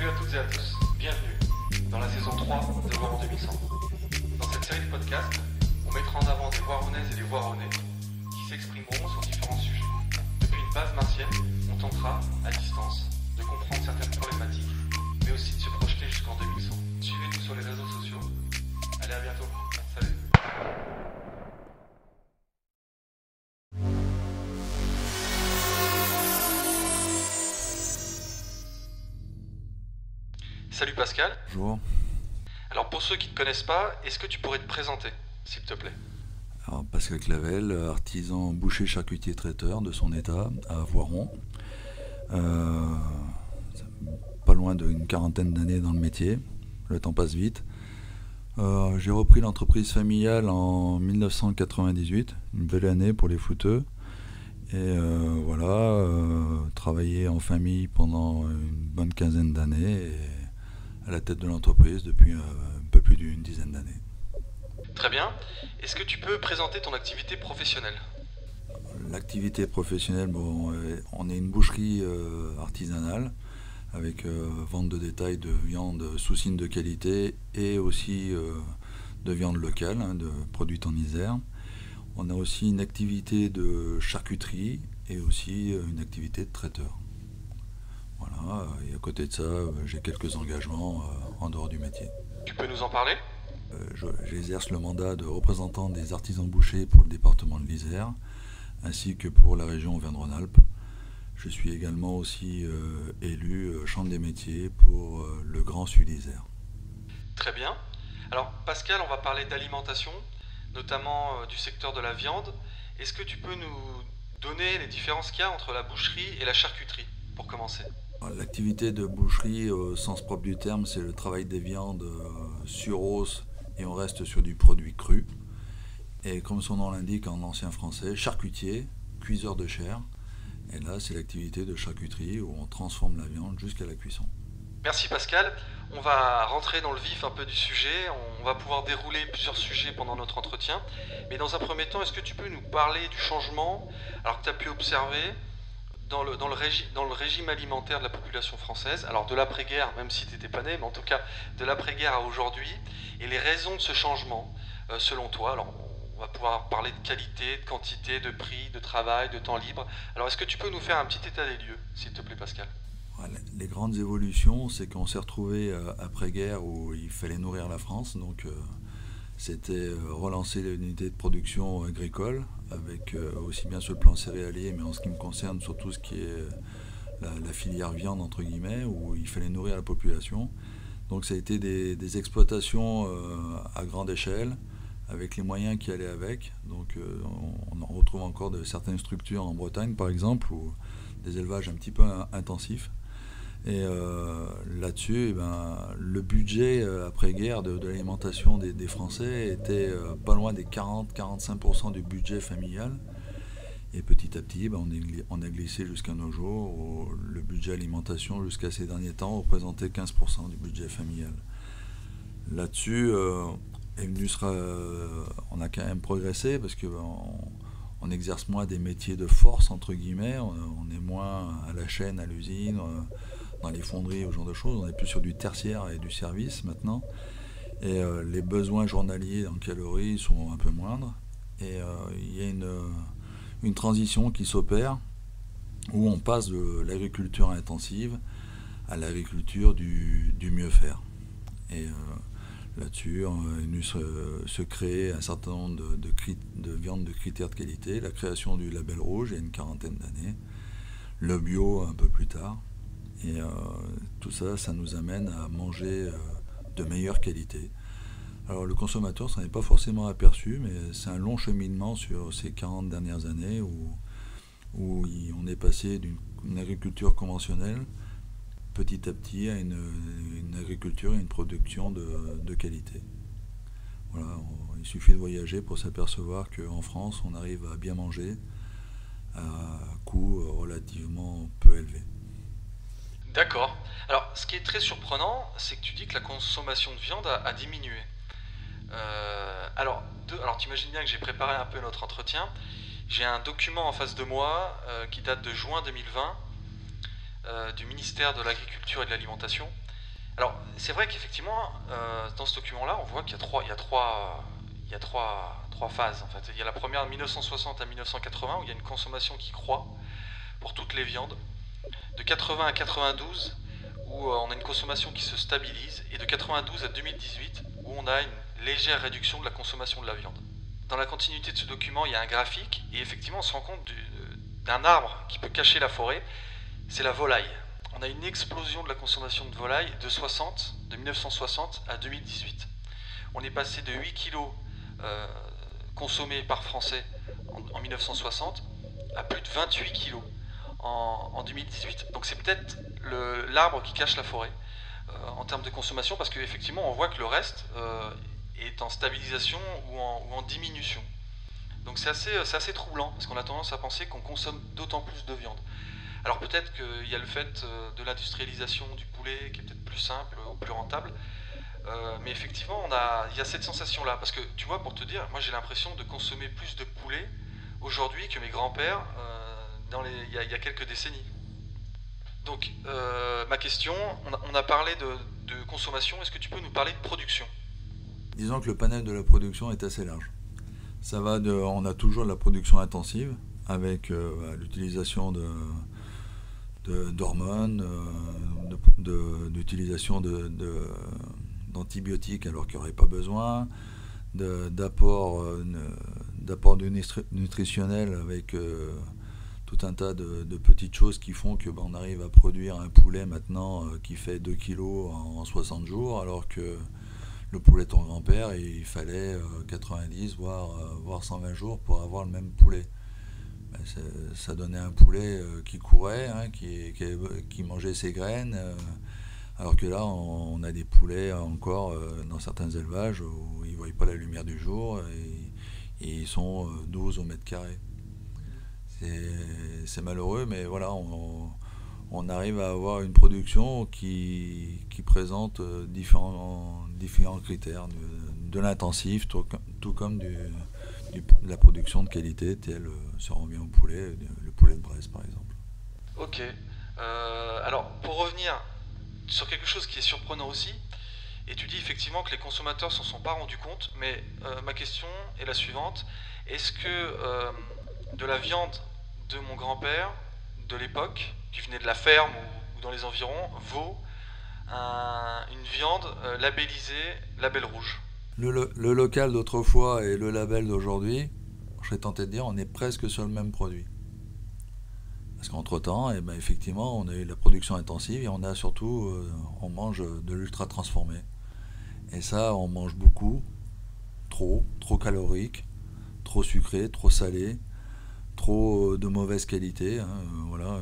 Salut à toutes et à tous, bienvenue dans la saison 3 de Voiron 2100. Dans cette série de podcasts, on mettra en avant des Voironnaises et des Voironnais qui s'exprimeront sur différents sujets. Depuis une base martienne, on tentera, à distance, de comprendre certaines problématiques, mais aussi de se projeter jusqu'en 2100. Suivez-nous sur les réseaux sociaux. Allez, à bientôt. Salut. Salut Pascal. Bonjour. Alors pour ceux qui ne te connaissent pas, est-ce que tu pourrais te présenter, s'il te plaît? Alors, Pascal Clavel, artisan boucher charcutier traiteur de son état à Voiron. Pas loin d'une quarantaine d'années dans le métier, le temps passe vite. J'ai repris l'entreprise familiale en 1998, une belle année pour les footeux. Et travaillé en famille pendant une bonne quinzaine d'années et à la tête de l'entreprise depuis un peu plus d'une dizaine d'années. Très bien. Est-ce que tu peux présenter ton activité professionnelle? L'activité professionnelle, on est une boucherie artisanale avec vente de détail de viande sous signe de qualité et aussi de viande locale, de produite en Isère. On a aussi une activité de charcuterie et aussi une activité de traiteur. Voilà, et à côté de ça, j'ai quelques engagements en dehors du métier. Tu peux nous en parler? J'exerce le mandat de représentant des artisans bouchers pour le département de l'Isère, ainsi que pour la région Auvergne-Rhône-Alpes. Je suis également aussi élu chambre des métiers pour le Grand Sud Isère. Très bien. Alors Pascal, on va parler d'alimentation, notamment du secteur de la viande. Est-ce que tu peux nous donner les différences qu'il y a entre la boucherie et la charcuterie, pour commencer? L'activité de boucherie, au sens propre du terme, c'est le travail des viandes sur os et on reste sur du produit cru. Et comme son nom l'indique en ancien français, charcutier, cuiseur de chair. Et là, c'est l'activité de charcuterie où on transforme la viande jusqu'à la cuisson. Merci Pascal. On va rentrer dans le vif un peu du sujet. On va pouvoir dérouler plusieurs sujets pendant notre entretien. Mais dans un premier temps, est-ce que tu peux nous parler du changement que tu as pu observer dans le régime alimentaire de la population française, alors de l'après-guerre, même si tu n'étais pas né, mais en tout cas de l'après-guerre à aujourd'hui, et les raisons de ce changement, selon toi? Alors, on va pouvoir parler de qualité, de quantité, de prix, de travail, de temps libre. Alors, est-ce que tu peux nous faire un petit état des lieux, s'il te plaît, Pascal? Les grandes évolutions, c'est qu'on s'est retrouvé après-guerre où il fallait nourrir la France, donc c'était relancer l'unité de production agricole, avec aussi bien sur le plan céréalier, mais en ce qui me concerne, surtout ce qui est la filière viande, entre guillemets, où il fallait nourrir la population. Donc ça a été des exploitations à grande échelle, avec les moyens qui allaient avec. Donc on en retrouve encore de certaines structures en Bretagne, par exemple, où des élevages un petit peu intensifs. Et là-dessus, le budget après-guerre de l'alimentation des Français était pas loin des 40-45% du budget familial. Et petit à petit, on a glissé jusqu'à nos jours où le budget alimentation, jusqu'à ces derniers temps, représentait 15% du budget familial. Là-dessus, on a quand même progressé parce qu'on exerce moins des métiers de force, entre guillemets. On est moins à la chaîne, à l'usine, dans les fonderies, ce genre de choses. On est plus sur du tertiaire et du service maintenant. Et les besoins journaliers en calories sont un peu moindres. Et il y a une transition qui s'opère où on passe de l'agriculture intensive à l'agriculture du mieux faire. Et là-dessus, il se crée un certain nombre de viandes de critères de qualité, la création du label rouge il y a une quarantaine d'années, le bio un peu plus tard. Et tout ça, ça nous amène à manger de meilleure qualité. Alors le consommateur s'en est pas forcément aperçu, mais c'est un long cheminement sur ces 40 dernières années où on est passé d'une agriculture conventionnelle petit à petit à une agriculture et une production de qualité. Voilà, il suffit de voyager pour s'apercevoir qu'en France, on arrive à bien manger à coût relativement peu élevé. D'accord. Alors, ce qui est très surprenant, c'est que tu dis que la consommation de viande a diminué. Alors, tu imagines bien que j'ai préparé un peu notre entretien. J'ai un document en face de moi qui date de juin 2020 du ministère de l'Agriculture et de l'Alimentation Alors, c'est vrai qu'effectivement, dans ce document-là, on voit qu'il y a trois phases. En fait. Il y a la première de 1960 à 1980 où il y a une consommation qui croît pour toutes les viandes. De 80 à 92 où on a une consommation qui se stabilise. Et de 92 à 2018 où on a une légère réduction de la consommation de la viande. Dans la continuité de ce document, il y a un graphique et effectivement, on se rend compte d'un arbre qui peut cacher la forêt, c'est la volaille. On a une explosion de la consommation de volaille de 1960 à 2018. On est passé de 8 kilos consommés par Français en 1960 à plus de 28 kilos en 2018. Donc c'est peut-être l'arbre qui cache la forêt en termes de consommation, parce qu'effectivement on voit que le reste est en stabilisation ou en diminution. Donc c'est assez troublant, parce qu'on a tendance à penser qu'on consomme d'autant plus de viande. Alors peut-être qu'il y a le fait de l'industrialisation du poulet qui est peut-être plus simple ou plus rentable, mais effectivement il y a cette sensation-là. Parce que tu vois, pour te dire, moi j'ai l'impression de consommer plus de poulet aujourd'hui que mes grands-pères il y a quelques décennies. Donc ma question, on a parlé de consommation, est-ce que tu peux nous parler de production? Disons que le panel de la production est assez large. On a toujours de la production intensive avec l'utilisation d'hormones, d'utilisation d'antibiotiques alors qu'il n'y aurait pas besoin, d'apport nutritionnel avec tout un tas de petites choses qui font que on arrive à produire un poulet maintenant qui fait 2 kilos en 60 jours, alors que le poulet de ton grand-père, il fallait 90 voire 120 jours pour avoir le même poulet. Ça donnait un poulet qui courait, hein, qui mangeait ses graines, alors que là on a des poulets encore dans certains élevages où ils ne voient pas la lumière du jour et ils sont 12 au mètre carré. C'est malheureux, mais voilà, on arrive à avoir une production qui présente différents critères, de l'intensif, tout comme de la production de qualité, telle si on revient au poulet, le poulet de Bresse par exemple. Ok. Alors, pour revenir sur quelque chose qui est surprenant aussi, et tu dis effectivement que les consommateurs s'en sont pas rendus compte, mais ma question est la suivante. Est-ce que de la viande de mon grand-père, de l'époque, qui venait de la ferme ou dans les environs, vaut une viande labellisée label rouge? Le local d'autrefois et le label d'aujourd'hui, je serais tenté de dire, on est presque sur le même produit. Parce qu'entre-temps, effectivement, on a eu la production intensive et on a surtout, on mange de l'ultra transformé. Et ça, on mange beaucoup, trop calorique, trop sucré, trop salé, trop de mauvaise qualité. Hein, voilà.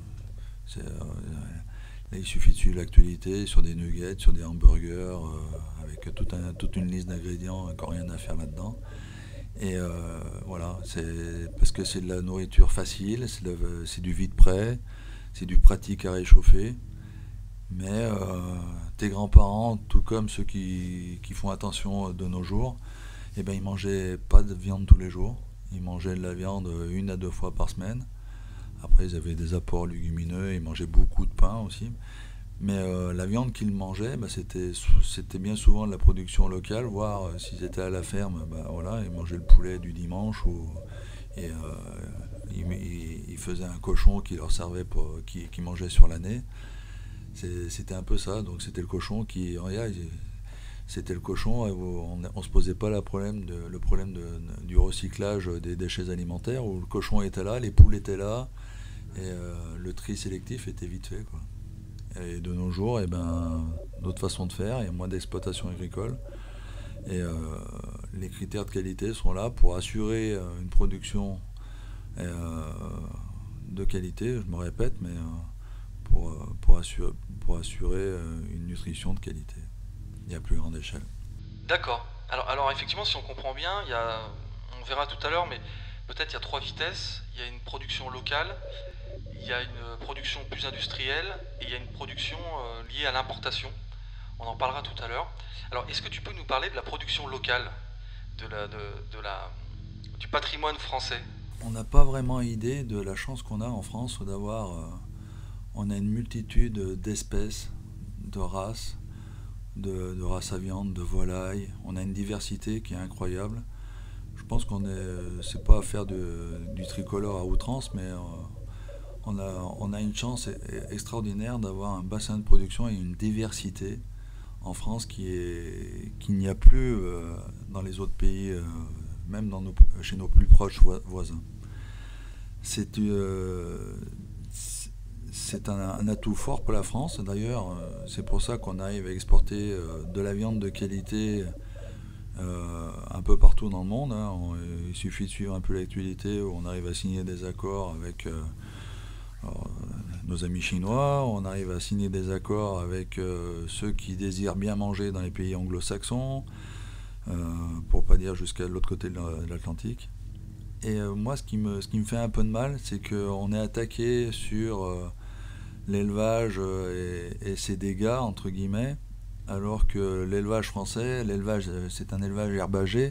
Là, il suffit de suivre l'actualité sur des nuggets, sur des hamburgers, avec toute une liste d'ingrédients, encore rien à faire là-dedans. Et voilà, c'est parce que c'est de la nourriture facile, c'est du vite prêt, c'est du pratique à réchauffer. Mais tes grands-parents, tout comme ceux qui font attention de nos jours, ils mangeaient pas de viande tous les jours. Ils mangeaient de la viande 1 à 2 fois par semaine. Après, ils avaient des apports légumineux, ils mangeaient beaucoup de pain aussi. Mais la viande qu'ils mangeaient, c'était bien souvent de la production locale, voire s'ils étaient à la ferme, voilà, ils mangeaient le poulet du dimanche et ils faisaient un cochon qui leur servait qui mangeait sur l'année. C'était un peu ça, donc c'était le cochon c'était le cochon, on se posait pas le problème du recyclage des déchets alimentaires, où le cochon était là, les poules étaient là, et le tri sélectif était vite fait, quoi. Et de nos jours, d'autres façons de faire, il y a moins d'exploitation agricole, et les critères de qualité sont là pour assurer une production de qualité, je me répète, mais pour assurer une nutrition de qualité et à plus grande échelle. D'accord. Alors effectivement, si on comprend bien, on verra tout à l'heure, mais peut-être il y a 3 vitesses. Il y a une production locale, il y a une production plus industrielle et il y a une production liée à l'importation. On en parlera tout à l'heure. Alors, est-ce que tu peux nous parler de la production locale, du patrimoine français? On n'a pas vraiment idée de la chance qu'on a en France d'avoir... on a une multitude d'espèces de races, de races à viande, de volailles. On a une diversité qui est incroyable. Je pense c'est pas à faire du tricolore à outrance, mais on a une chance extraordinaire d'avoir un bassin de production et une diversité en France qu'il n'y a plus dans les autres pays, même chez nos plus proches voisins. C'est un atout fort pour la France. D'ailleurs, c'est pour ça qu'on arrive à exporter de la viande de qualité un peu partout dans le monde. Il suffit de suivre un peu l'actualité où on arrive à signer des accords avec nos amis chinois, on arrive à signer des accords avec ceux qui désirent bien manger dans les pays anglo-saxons, pour pas dire jusqu'à l'autre côté de l'Atlantique. Et moi, ce qui me fait un peu de mal, c'est qu'on est attaqué sur l'élevage et ses dégâts, entre guillemets, alors que l'élevage français, c'est un élevage herbager,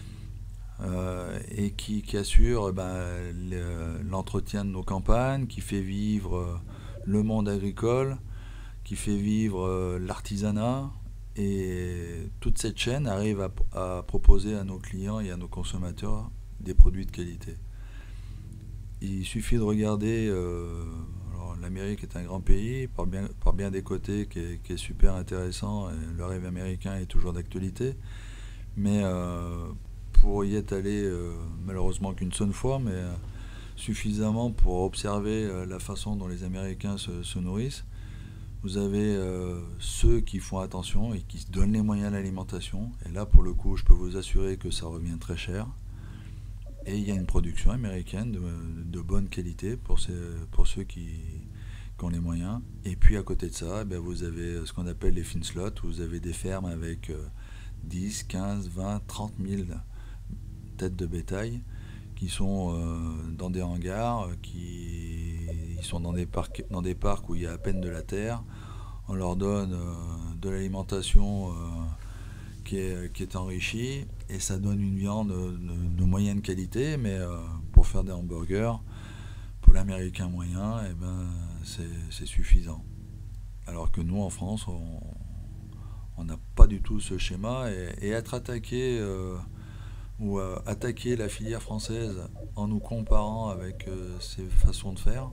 et qui assure l'entretien de nos campagnes, qui fait vivre le monde agricole, qui fait vivre l'artisanat, et toute cette chaîne arrive à proposer à nos clients et à nos consommateurs des produits de qualité. Il suffit de regarder, alors l'Amérique est un grand pays, par bien des côtés, qui est super intéressant, et le rêve américain est toujours d'actualité, mais pour y être allé, malheureusement qu'une seule fois, mais suffisamment pour observer la façon dont les Américains se nourrissent. Vous avez ceux qui font attention et qui se donnent les moyens de l'alimentation, et là pour le coup je peux vous assurer que ça revient très cher, et il y a une production américaine de bonne qualité pour ceux qui ont les moyens. Et puis à côté de ça, vous avez ce qu'on appelle les feedlots, où vous avez des fermes avec 10, 15, 20, 30 000 têtes de bétail qui sont dans des hangars, ils sont dans des parcs où il y a à peine de la terre. On leur donne de l'alimentation qui est enrichie, et ça donne une viande de moyenne qualité, mais pour faire des hamburgers, pour l'américain moyen, c'est suffisant. Alors que nous en France, on n'a pas du tout ce schéma, et être attaqué ou attaquer la filière française en nous comparant avec ses façons de faire,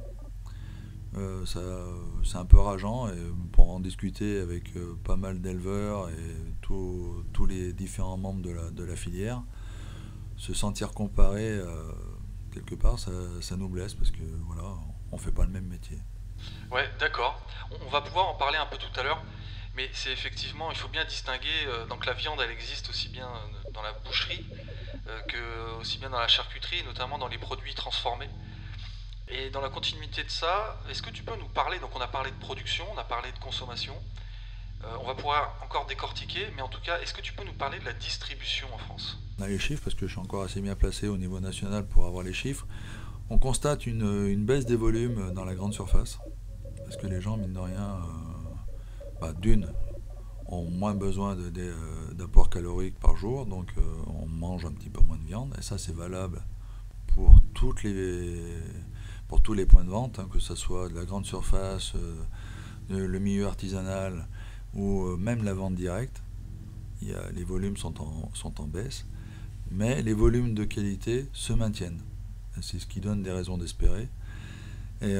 c'est un peu rageant, et pour en discuter avec pas mal d'éleveurs et tous les différents membres de la filière, se sentir comparé quelque part, ça nous blesse, parce que voilà, on fait pas le même métier. Ouais, d'accord. On va pouvoir en parler un peu tout à l'heure, mais c'est effectivement, il faut bien distinguer, donc la viande elle existe aussi bien dans la boucherie que aussi bien dans la charcuterie, notamment dans les produits transformés. Et dans la continuité de ça, est-ce que tu peux nous parler, donc on a parlé de production, on a parlé de consommation, on va pouvoir encore décortiquer, mais en tout cas, est-ce que tu peux nous parler de la distribution en France ? On a les chiffres, parce que je suis encore assez bien placé au niveau national pour avoir les chiffres. On constate une baisse des volumes dans la grande surface, parce que les gens, mine de rien, d'une, ont moins besoin d'apports caloriques par jour, donc on mange un petit peu moins de viande, et ça c'est valable pour tous les points de vente, que ce soit de la grande surface, le milieu artisanal, ou même la vente directe. Les volumes sont en baisse, mais les volumes de qualité se maintiennent. C'est ce qui donne des raisons d'espérer. Et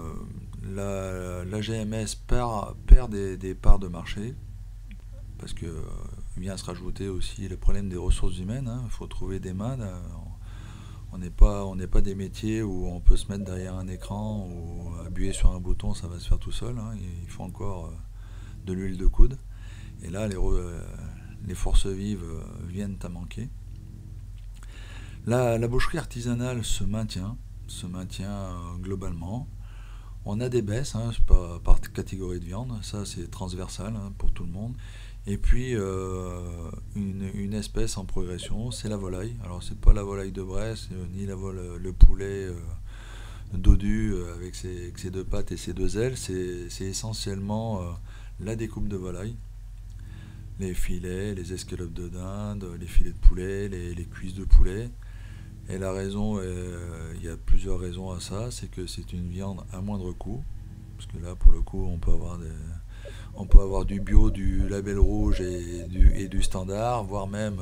la GMS perd des parts de marché, parce que vient se rajouter aussi le problème des ressources humaines. Il faut trouver des mains. On n'est pas des métiers où on peut se mettre derrière un écran ou appuyer sur un bouton, ça va se faire tout seul. Il faut encore de l'huile de coude. Et là, les forces vives viennent à manquer. La boucherie artisanale se maintient globalement. On a des baisses, par catégorie de viande, ça c'est transversal pour tout le monde. Et puis une espèce en progression, c'est la volaille. Alors c'est pas la volaille de Bresse, ni le poulet dodu avec ses deux pattes et ses deux ailes, c'est essentiellement la découpe de volaille. Les filets, les escalopes de dinde, les filets de poulet, les cuisses de poulet. Et la raison, il y a plusieurs raisons à ça, c'est que c'est une viande à moindre coût, parce que là pour le coup on On peut avoir du bio, du label rouge et du standard, voire même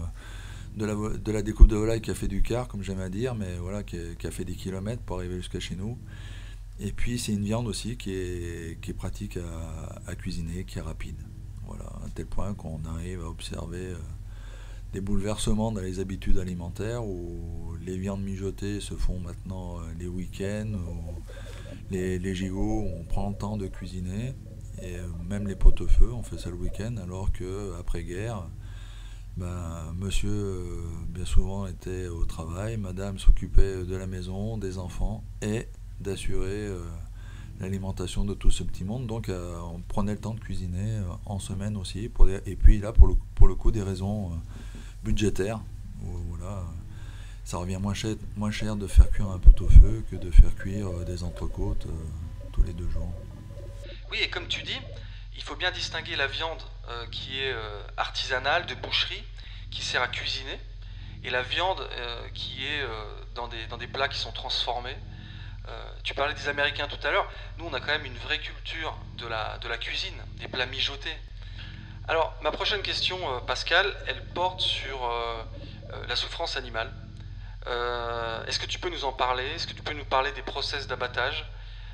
de la découpe de volaille qui a fait du quart, comme j'aime à dire, mais voilà, qui a fait des kilomètres pour arriver jusqu'à chez nous. Et puis c'est une viande aussi qui est pratique à cuisiner, qui est rapide. Voilà, à tel point qu'on arrive à observer des bouleversements dans les habitudes alimentaires où les viandes mijotées se font maintenant les week-ends, ou les gigots où on prend le temps de cuisiner. Et même les pot-au-feu, on fait ça le week-end, alors qu'après-guerre, monsieur, bien souvent, était au travail, madame s'occupait de la maison, des enfants, et d'assurer l'alimentation de tout ce petit monde. Donc on prenait le temps de cuisiner en semaine aussi. Et puis là, pour le coup, des raisons budgétaires, où, voilà, ça revient moins cher de faire cuire un pot-au-feu que de faire cuire des entrecôtes tous les 2 jours. Oui, et comme tu dis, il faut bien distinguer la viande qui est artisanale, de boucherie, qui sert à cuisiner, et la viande qui est dans des plats qui sont transformés. Tu parlais des Américains tout à l'heure. Nous, on a quand même une vraie culture de la cuisine, des plats mijotés. Alors, ma prochaine question, Pascal, elle porte sur la souffrance animale. Est-ce que tu peux nous en parler? Est-ce que tu peux nous parler des process d'abattage,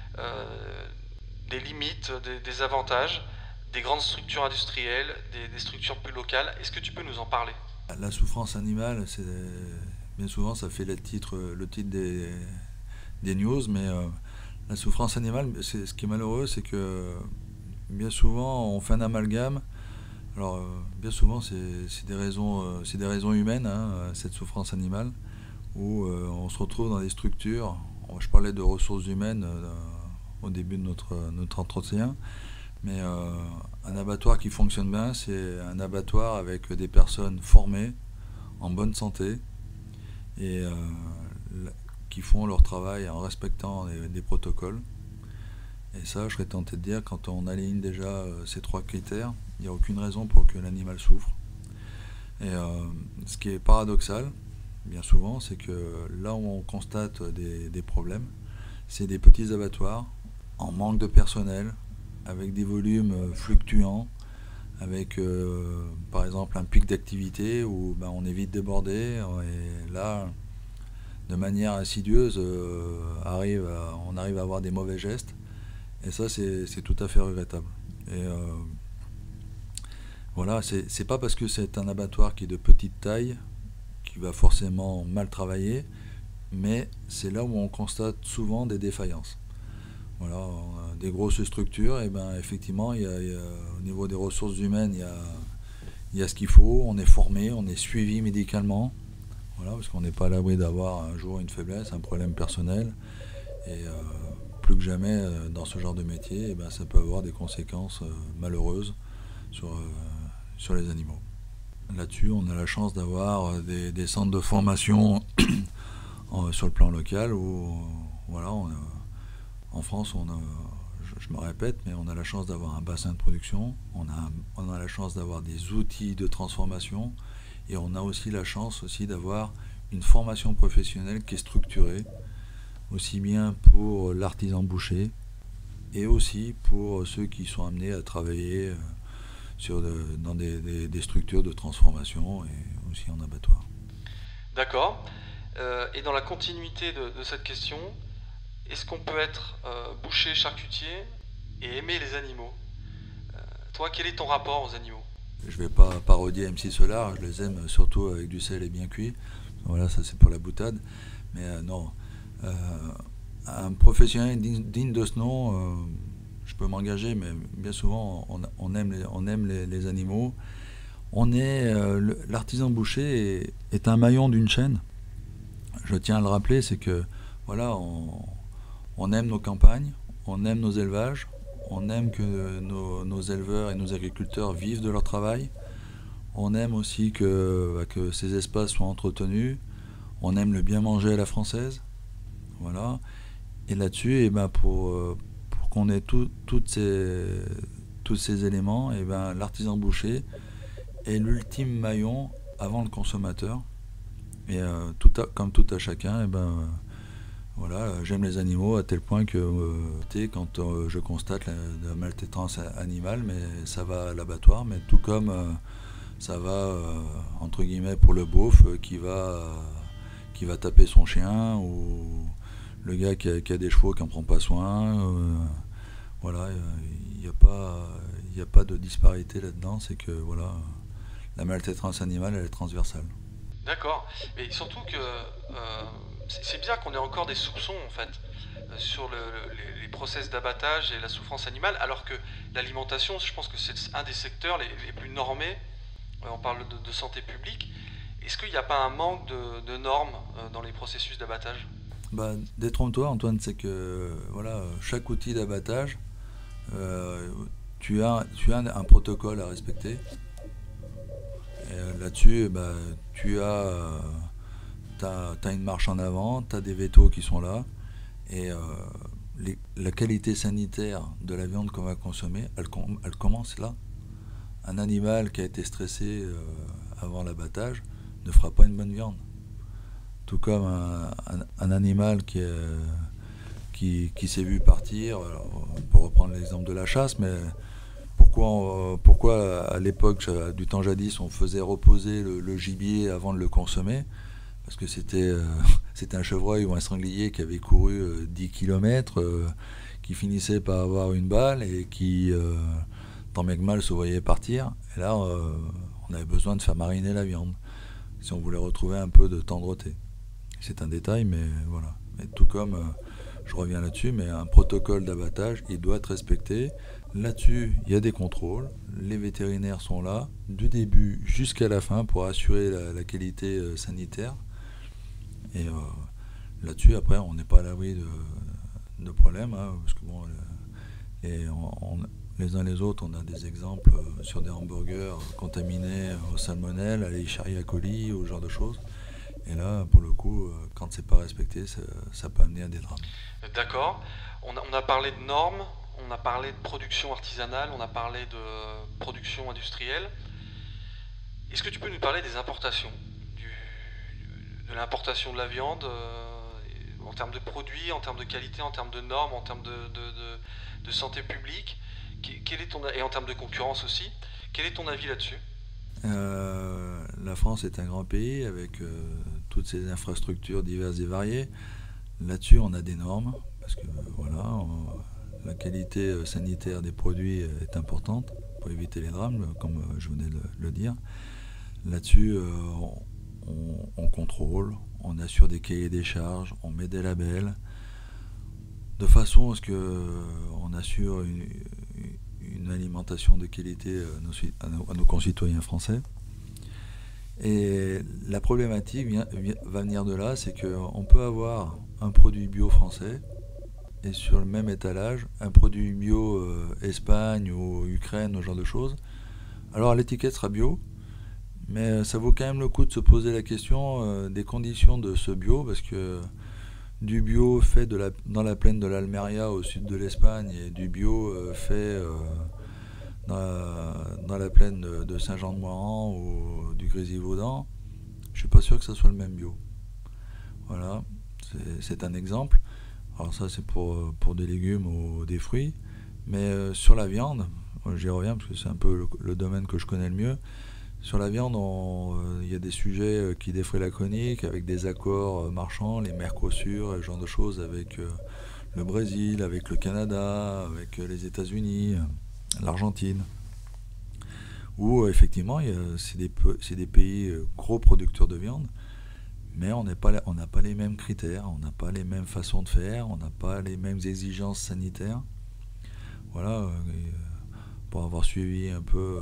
des limites, des avantages, des grandes structures industrielles, des structures plus locales? Est-ce que tu peux nous en parler? La souffrance animale, bien souvent, ça fait le titre des news, mais la souffrance animale, ce qui est malheureux, c'est que bien souvent, on fait un amalgame. Alors, bien souvent, c'est des raisons humaines, hein, cette souffrance animale, où on se retrouve dans des structures. Je parlais de ressources humaines au début de notre entretien, mais un abattoir qui fonctionne bien, c'est un abattoir avec des personnes formées, en bonne santé, et qui font leur travail en respectant des protocoles. Et ça, je serais tenté de dire, quand on aligne déjà ces 3 critères, il n'y a aucune raison pour que l'animal souffre. Et ce qui est paradoxal, bien souvent, c'est que là où on constate des problèmes, c'est des petits abattoirs en manque de personnel, avec des volumes fluctuants, avec par exemple un pic d'activité où on est vite débordé, et là, de manière insidieuse, on arrive à avoir des mauvais gestes, et ça c'est tout à fait regrettable. Et voilà, c'est pas parce que c'est un abattoir qui est de petite taille qui va forcément mal travailler, mais c'est là où on constate souvent des défaillances. Voilà, on a des grosses structures, et effectivement, au niveau des ressources humaines, il y a ce qu'il faut, on est formé, on est suivi médicalement, voilà, parce qu'on n'est pas à l'abri d'avoir un jour une faiblesse, un problème personnel, et plus que jamais dans ce genre de métier, ça peut avoir des conséquences malheureuses sur les animaux. Là-dessus, on a la chance d'avoir des centres de formation sur le plan local où, voilà, en France, je me répète, mais on a la chance d'avoir un bassin de production, on a la chance d'avoir des outils de transformation, et on a aussi la chance d'avoir une formation professionnelle qui est structurée, aussi bien pour l'artisan boucher, et aussi pour ceux qui sont amenés à travailler dans des structures de transformation et aussi en abattoir. D'accord. Et dans la continuité de cette question, est-ce qu'on peut être boucher, charcutier et aimer les animaux? Toi, quel est ton rapport aux animaux? Je ne vais pas parodier MC Solar, je les aime surtout avec du sel et bien cuit. Voilà, ça c'est pour la boutade. Mais non, un professionnel digne de ce nom, je peux m'engager, mais bien souvent on aime les animaux. L'artisan boucher est un maillon d'une chaîne. Je tiens à le rappeler, c'est que voilà, on aime nos campagnes, on aime nos élevages, on aime que nos éleveurs et nos agriculteurs vivent de leur travail. On aime aussi que ces espaces soient entretenus. On aime le bien manger à la française. Voilà. Et là-dessus, pour qu'on ait tous ces éléments, l'artisan boucher est l'ultime maillon avant le consommateur. Et comme tout à chacun, Voilà, j'aime les animaux à tel point que quand je constate la maltraitance animale, mais ça va à l'abattoir, mais tout comme ça va entre guillemets pour le beauf qui va taper son chien, ou le gars qui a des chevaux qui n'en prend pas soin. Voilà, il n'y a pas de disparité là-dedans, c'est que voilà, la maltraitance animale elle est transversale. D'accord, mais surtout que c'est bien qu'on ait encore des soupçons en fait sur les process d'abattage et la souffrance animale, alors que l'alimentation, je pense que c'est un des secteurs les plus normés. On parle de santé publique. Est-ce qu'il n'y a pas un manque de normes dans les processus d'abattage? Bah, détrompe-toi Antoine, c'est que voilà, chaque outil d'abattage, euh, tu as un protocole à respecter. Et là-dessus, bah, t'as une marche en avant, tu as des vétos qui sont là, et la qualité sanitaire de la viande qu'on va consommer, elle commence là. Un animal qui a été stressé avant l'abattage ne fera pas une bonne viande. Tout comme un animal qui s'est vu partir, alors, pour reprendre l'exemple de la chasse, mais pourquoi à l'époque du temps jadis on faisait reposer le gibier avant de le consommer? Parce que c'était un chevreuil ou un sanglier qui avait couru 10 km, qui finissait par avoir une balle et qui, tant bien que mal, se voyait partir. Et là, on avait besoin de faire mariner la viande, si on voulait retrouver un peu de tendreté. C'est un détail, mais voilà. Mais tout comme, je reviens là-dessus, mais un protocole d'abattage, il doit être respecté. Là-dessus, il y a des contrôles. Les vétérinaires sont là, du début jusqu'à la fin, pour assurer la qualité sanitaire. Et là-dessus, après, on n'est pas à l'abri de problèmes, hein, parce que bon, les uns les autres, on a des exemples sur des hamburgers contaminés au salmonelle, à l'Escherichia coli, ou ce genre de choses. Et là, pour le coup, quand c'est pas respecté, ça peut amener à des drames. D'accord. On a parlé de normes, on a parlé de production artisanale, on a parlé de production industrielle. Est-ce que tu peux nous parler des importations, de l'importation de la viande, en termes de produits, en termes de qualité, en termes de normes, en termes de santé publique, et en termes de concurrence aussi? Quel est ton avis là-dessus? La France est un grand pays avec toutes ses infrastructures diverses et variées. Là-dessus, on a des normes, parce que voilà, la qualité sanitaire des produits est importante pour éviter les drames, comme je venais de le dire. Là-dessus, on contrôle, on assure des cahiers des charges, on met des labels, de façon à ce qu'on assure une alimentation de qualité à nos concitoyens français. Et la problématique va venir de là, c'est qu'on peut avoir un produit bio français et sur le même étalage, un produit bio Espagne ou Ukraine, ce genre de choses. Alors l'étiquette sera bio, mais ça vaut quand même le coup de se poser la question des conditions de ce bio, parce que du bio fait dans la plaine de l'Almeria au sud de l'Espagne, et du bio fait dans la plaine de Saint-Jean-de-Moiran ou du Grésivaudan, je suis pas sûr que ça soit le même bio. Voilà, c'est un exemple. Alors ça c'est pour des légumes ou des fruits, mais sur la viande, j'y reviens parce que c'est un peu le domaine que je connais le mieux. Sur la viande, il y a des sujets qui défraient la chronique, avec des accords marchands, les Mercosur, ce genre de choses, avec le Brésil, avec le Canada, avec les États-Unis, l'Argentine, où effectivement c'est des pays gros producteurs de viande, mais on n'a pas les mêmes critères, on n'a pas les mêmes façons de faire, on n'a pas les mêmes exigences sanitaires. Voilà, pour avoir suivi un peu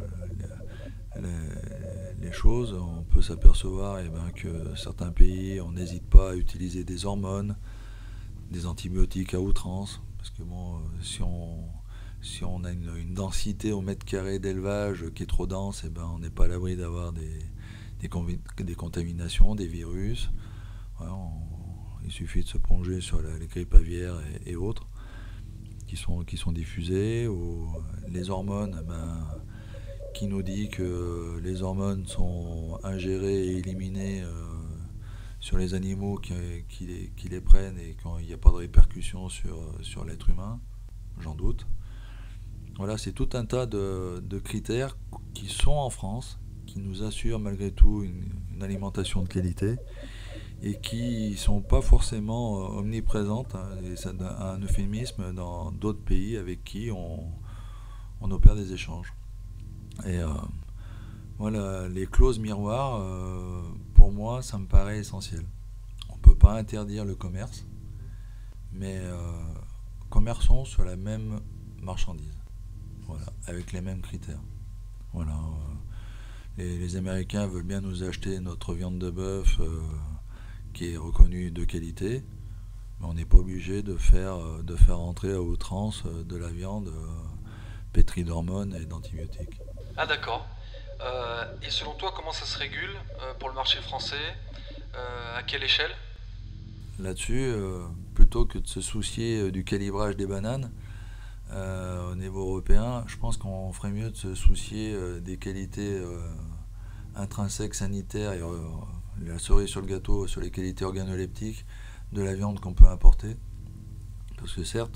les choses, on peut s'apercevoir que certains pays, on n'hésite pas à utiliser des hormones, des antibiotiques à outrance, parce que bon, si on a une densité au mètre carré d'élevage qui est trop dense, on n'est pas à l'abri d'avoir des contaminations, des virus. Voilà, il suffit de se plonger sur les grippes aviaires et autres qui sont diffusées, ou les hormones, qui nous dit que les hormones sont ingérées et éliminées sur les animaux qui les prennent et quand il n'y a pas de répercussions sur l'être humain, j'en doute. Voilà, c'est tout un tas de critères qui sont en France, qui nous assurent malgré tout une alimentation de qualité et qui ne sont pas forcément omniprésentes, hein, et c'est un euphémisme dans d'autres pays avec qui on opère des échanges. Et voilà, les clauses miroirs, pour moi, ça me paraît essentiel. On ne peut pas interdire le commerce, mais commerçons sur la même marchandise, voilà, avec les mêmes critères. Voilà, les Américains veulent bien nous acheter notre viande de bœuf qui est reconnue de qualité, mais on n'est pas obligé de faire entrer à outrance de la viande pétrie d'hormones et d'antibiotiques. Ah d'accord. Et selon toi, comment ça se régule pour le marché français? À quelle échelle? Là-dessus, plutôt que de se soucier du calibrage des bananes, au niveau européen, je pense qu'on ferait mieux de se soucier des qualités intrinsèques sanitaires et la cerise sur le gâteau sur les qualités organoleptiques de la viande qu'on peut importer. Parce que certes,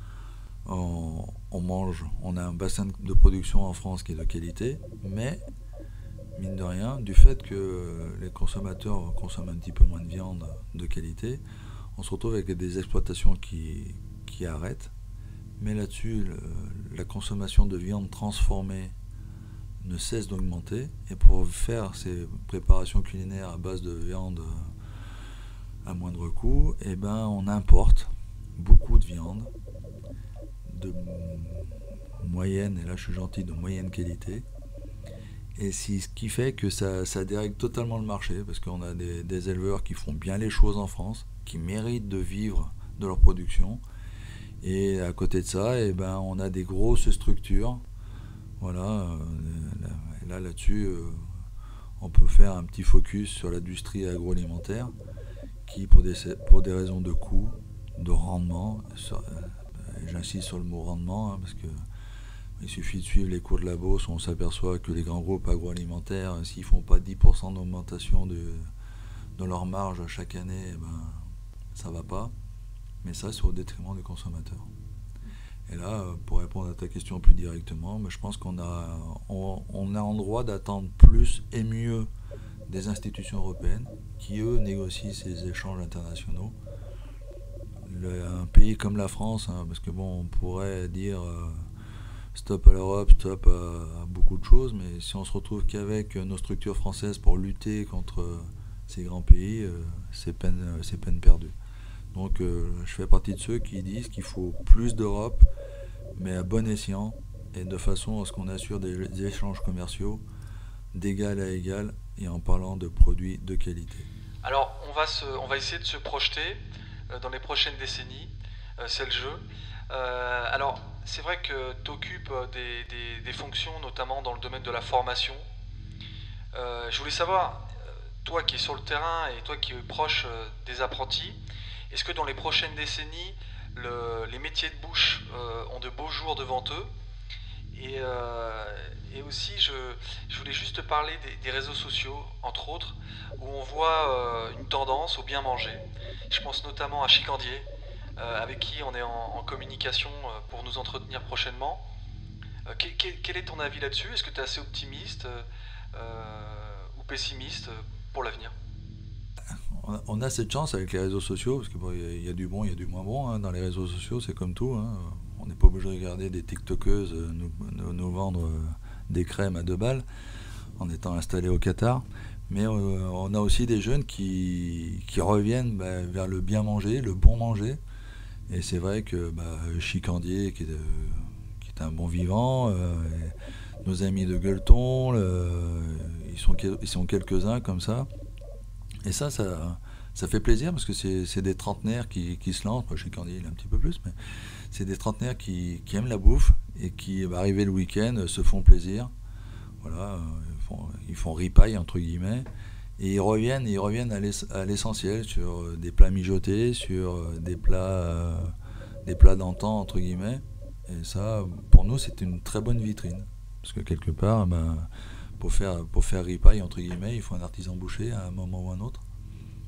on a un bassin de production en France qui est de qualité, mais mine de rien, du fait que les consommateurs consomment un petit peu moins de viande de qualité, on se retrouve avec des exploitations qui arrêtent. Mais là-dessus, la consommation de viande transformée ne cesse d'augmenter. Et pour faire ces préparations culinaires à base de viande à moindre coût, eh ben, on importe beaucoup de viande de moyenne, et là je suis gentil, de moyenne qualité. Et c'est ce qui fait que ça dérègle totalement le marché, parce qu'on a des éleveurs qui font bien les choses en France, qui méritent de vivre de leur production. Et à côté de ça, eh ben, on a des grosses structures. Voilà, là-dessus, on peut faire un petit focus sur l'industrie agroalimentaire qui, pour des raisons de coût, de rendement, j'insiste sur le mot rendement, hein, parce que il suffit de suivre les cours de la bourse, on s'aperçoit que les grands groupes agroalimentaires, s'ils ne font pas 10% d'augmentation de leur marge chaque année, eh ben, ça ne va pas. Mais ça, c'est au détriment des consommateurs. Et là, pour répondre à ta question plus directement, je pense qu'on a en droit d'attendre plus et mieux des institutions européennes qui, eux, négocient ces échanges internationaux. Un pays comme la France, hein, parce que bon, on pourrait dire stop à l'Europe, stop à beaucoup de choses, mais si on se retrouve qu'avec nos structures françaises pour lutter contre ces grands pays, c'est peine perdue. Donc je fais partie de ceux qui disent qu'il faut plus d'Europe, mais à bon escient, et de façon à ce qu'on assure des échanges commerciaux d'égal à égal, et en parlant de produits de qualité. Alors on va essayer de se projeter dans les prochaines décennies, c'est le jeu. Alors c'est vrai que tu occupes des fonctions, notamment dans le domaine de la formation. Je voulais savoir, toi qui es sur le terrain et toi qui es proche des apprentis, est-ce que dans les prochaines décennies, les métiers de bouche ont de beaux jours devant eux? Et aussi, je voulais juste te parler des réseaux sociaux, entre autres, où on voit une tendance au bien manger. Je pense notamment à Chicandier, avec qui on est en communication pour nous entretenir prochainement. Quel est ton avis là-dessus? Est-ce que tu es assez optimiste ou pessimiste pour l'avenir? On a cette chance avec les réseaux sociaux, parce qu'il y a du bon, il y a du moins bon, hein. Dans les réseaux sociaux, c'est comme tout, hein. On n'est pas obligé de regarder des tiktokeuses nous vendre des crèmes à 2 balles en étant installés au Qatar. Mais on a aussi des jeunes qui reviennent vers le bien manger, le bon manger. Et c'est vrai que Chicandier, qui est un bon vivant, nos amis de Gueuleton, ils sont quelques-uns comme ça. Et ça fait plaisir, parce que c'est des trentenaires qui se lancent. Moi, Chicandier, il est un petit peu plus, mais c'est des trentenaires qui aiment la bouffe et qui, arriver le week-end, se font plaisir. Voilà, ils font ripaille, entre guillemets, et ils reviennent à l'essentiel, sur des plats mijotés, sur des plats d'antan, entre guillemets. Et ça, pour nous, c'est une très bonne vitrine, parce que quelque part, pour faire ripaille, entre guillemets, il faut un artisan boucher à un moment ou un autre.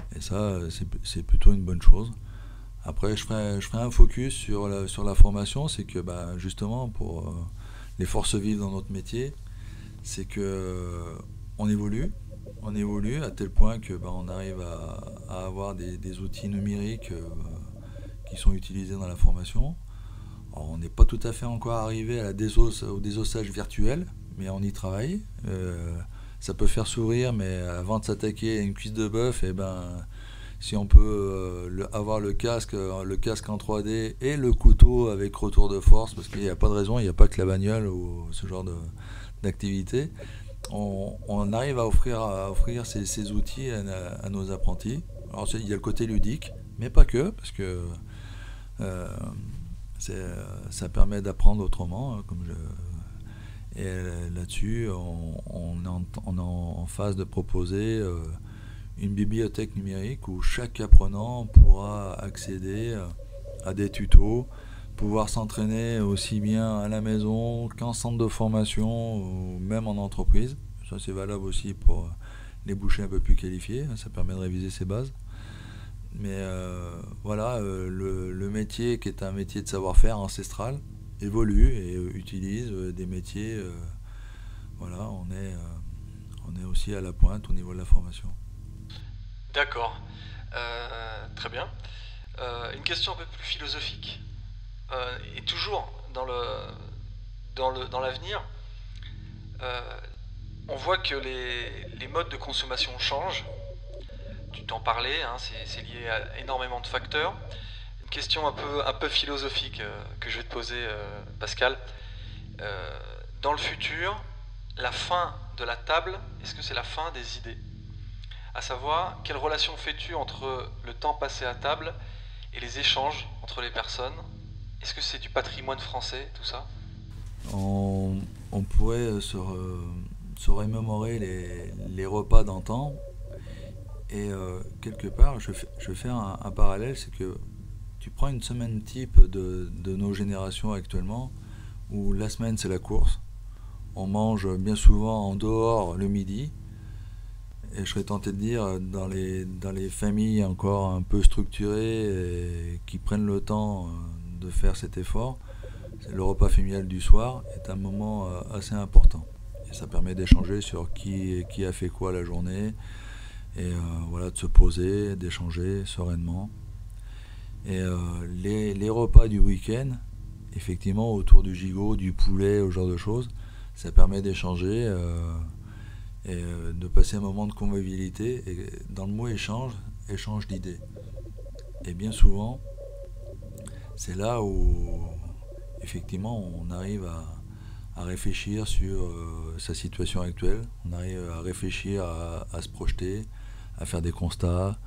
Et ça, c'est plutôt une bonne chose. Après, je ferai un focus sur la formation, c'est que justement, pour les forces vives dans notre métier, c'est que on évolue. On évolue à tel point que on arrive à avoir des outils numériques qui sont utilisés dans la formation. Alors, on n'est pas tout à fait encore arrivé au désossage virtuel, mais on y travaille. Ça peut faire sourire, mais avant de s'attaquer à une cuisse de bœuf, si on peut avoir le casque en 3D et le couteau avec retour de force, parce qu'il n'y a pas de raison, il n'y a pas que la bagnole ou ce genre d'activité, on arrive à offrir ces outils à nos apprentis. Alors il y a le côté ludique, mais pas que, parce que ça permet d'apprendre autrement, et là-dessus, on est en phase de proposer une bibliothèque numérique où chaque apprenant pourra accéder à des tutos, pouvoir s'entraîner aussi bien à la maison qu'en centre de formation ou même en entreprise. Ça, c'est valable aussi pour les bouchers un peu plus qualifiés, ça permet de réviser ses bases. Mais voilà, le métier qui est un métier de savoir-faire ancestral évolue et utilise des métiers. Voilà, on est aussi à la pointe au niveau de la formation. D'accord, très bien. Une question un peu plus philosophique. Et toujours dans l'avenir, on voit que les modes de consommation changent. Tu t'en parlais, hein, c'est lié à énormément de facteurs. Une question un peu philosophique que je vais te poser, Pascal. Dans le futur, la fin de la table, est-ce que c'est la fin des idées? À savoir, quelle relation fais-tu entre le temps passé à table et les échanges entre les personnes? Est-ce que c'est du patrimoine français, tout ça? On pourrait se remémorer les repas d'antan. Et quelque part, je fais un parallèle, c'est que tu prends une semaine type de nos générations actuellement, où la semaine c'est la course. On mange bien souvent en dehors le midi. Et je serais tenté de dire, dans les familles encore un peu structurées et qui prennent le temps de faire cet effort, le repas familial du soir est un moment assez important. Et ça permet d'échanger sur qui a fait quoi la journée, et voilà, de se poser, d'échanger sereinement. Et les repas du week-end, effectivement, autour du gigot, du poulet, ce genre de choses, ça permet d'échanger et de passer un moment de convivialité. Et dans le mot échange d'idées. Et bien souvent, c'est là où, effectivement, on arrive à réfléchir sur sa situation actuelle, on arrive à réfléchir, à se projeter, à faire des constats,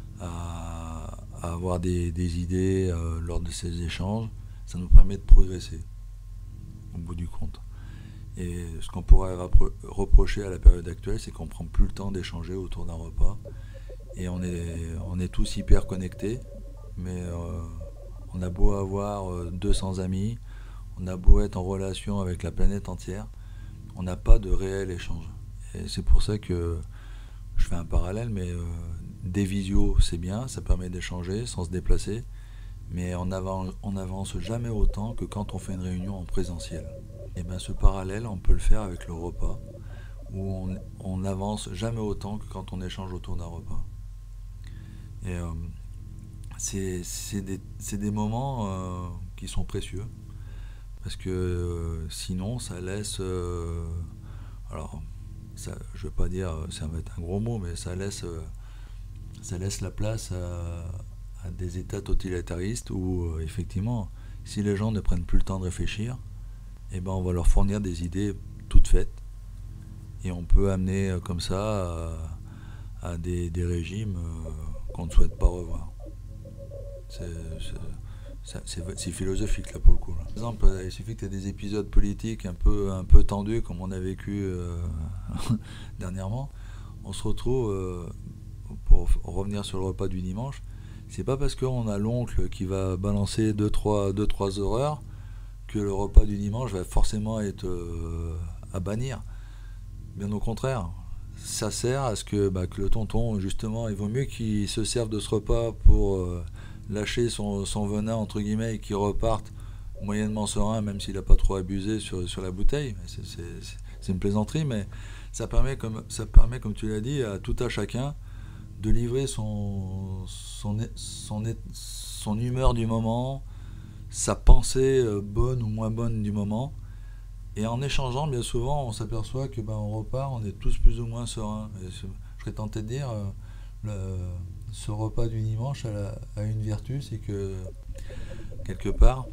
à avoir des idées lors de ces échanges. Ça nous permet de progresser, au bout du compte. Et ce qu'on pourrait reprocher à la période actuelle, c'est qu'on ne prend plus le temps d'échanger autour d'un repas. Et on est tous hyper connectés, mais on a beau avoir 200 amis, on a beau être en relation avec la planète entière, on n'a pas de réel échange. Et c'est pour ça que je fais un parallèle, mais des visios c'est bien, ça permet d'échanger sans se déplacer, mais on n'avance jamais autant que quand on fait une réunion en présentiel. Et bien ce parallèle, on peut le faire avec le repas, où on n'avance jamais autant que quand on échange autour d'un repas. Et c'est des moments qui sont précieux, parce que sinon ça laisse... alors, ça, je ne veux pas dire, ça va être un gros mot, mais ça laisse la place à des états totalitaristes où, effectivement, si les gens ne prennent plus le temps de réfléchir, eh ben, on va leur fournir des idées toutes faites. Et on peut amener comme ça à des régimes qu'on ne souhaite pas revoir. C'est philosophique là pour le coup. Là. Par exemple, il suffit que tu aies des épisodes politiques un peu tendus comme on a vécu dernièrement. On se retrouve, pour revenir sur le repas du dimanche, c'est pas parce qu'on a l'oncle qui va balancer 2-3 horreurs que le repas du dimanche va forcément être à bannir. Bien au contraire, ça sert à ce que le tonton, justement, il vaut mieux qu'il se serve de ce repas pour lâcher son venin, entre guillemets, et qu'il reparte moyennement serein, même s'il n'a pas trop abusé sur la bouteille. C'est une plaisanterie, mais ça permet, comme tu l'as dit, à tout à chacun de livrer son humeur du moment, sa pensée bonne ou moins bonne du moment. Et en échangeant, bien souvent, on s'aperçoit que on repart, on est tous plus ou moins sereins. Je serais tenté de dire, ce repas du dimanche a une vertu, c'est que quelque part,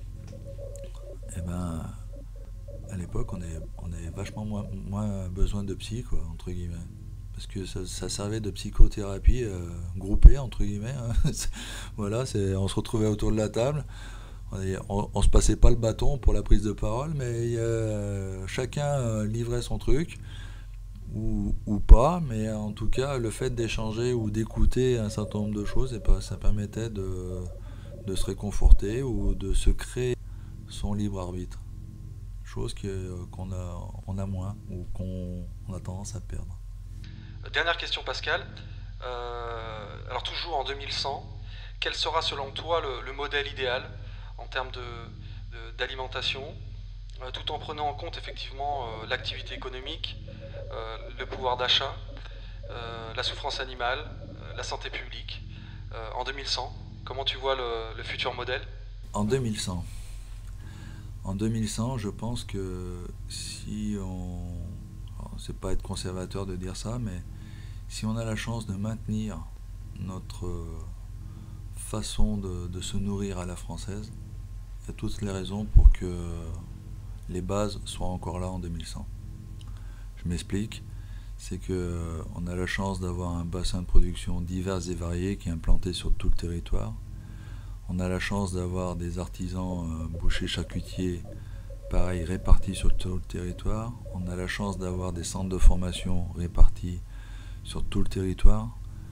à l'époque, on avait vachement moins besoin de psy, quoi, entre guillemets. Parce que ça servait de psychothérapie groupée, entre guillemets. Hein. Voilà, on se retrouvait autour de la table. On se passait pas le bâton pour la prise de parole, mais chacun livrait son truc, ou pas, mais en tout cas, le fait d'échanger ou d'écouter un certain nombre de choses, ça permettait de se réconforter ou de se créer son libre arbitre. Chose qu'on a moins ou qu'on a tendance à perdre. Dernière question, Pascal. Alors toujours en 2100, quel sera selon toi le modèle idéal en termes d'alimentation, tout en prenant en compte effectivement l'activité économique, le pouvoir d'achat, la souffrance animale, la santé publique. En 2100, comment tu vois le futur modèle? En 2100. En 2100, je pense que si on... Alors, c'est pas être conservateur de dire ça, mais si on a la chance de maintenir notre façon de se nourrir à la française, il y a toutes les raisons pour que les bases soient encore là en 2100. Je m'explique, c'est que on a la chance d'avoir un bassin de production divers et varié qui est implanté sur tout le territoire. On a la chance d'avoir des artisans bouchers charcutiers, pareil, répartis sur tout le territoire. On a la chance d'avoir des centres de formation répartis sur tout le territoire.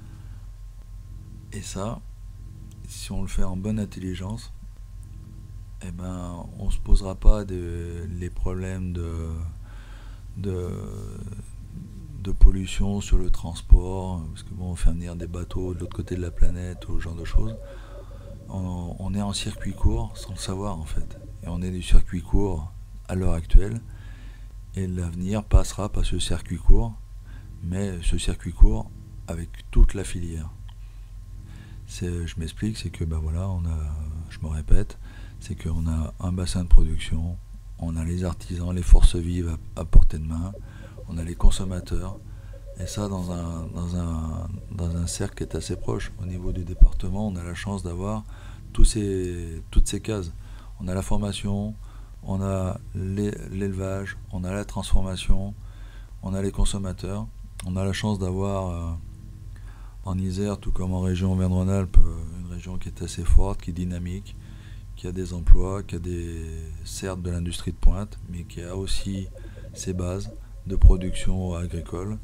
Et ça, si on le fait en bonne intelligence, on ne se posera pas les problèmes de pollution sur le transport, parce que on fait venir des bateaux de l'autre côté de la planète, ou ce genre de choses. On est en circuit court sans le savoir en fait. Et on est du circuit court à l'heure actuelle. Et l'avenir passera par ce circuit court, mais ce circuit court avec toute la filière. Je m'explique, c'est que je me répète, c'est qu'on a un bassin de production, on a les artisans, les forces vives à portée de main, on a les consommateurs, et ça dans un cercle qui est assez proche. Au niveau du département, on a la chance d'avoir toutes ces cases. On a la formation, on a l'élevage, on a la transformation, on a les consommateurs. On a la chance d'avoir en Isère, tout comme en région Auvergne-Rhône-Alpes, une région qui est assez forte, qui est dynamique, qui a des emplois, qui a certes de l'industrie de pointe, mais qui a aussi ses bases de production agricole.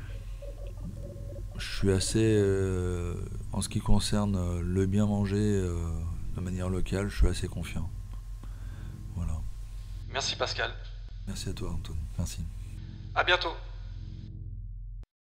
Je suis assez, en ce qui concerne le bien manger de manière locale, je suis assez confiant. Voilà. Merci Pascal. Merci à toi Antoine. Merci. À bientôt.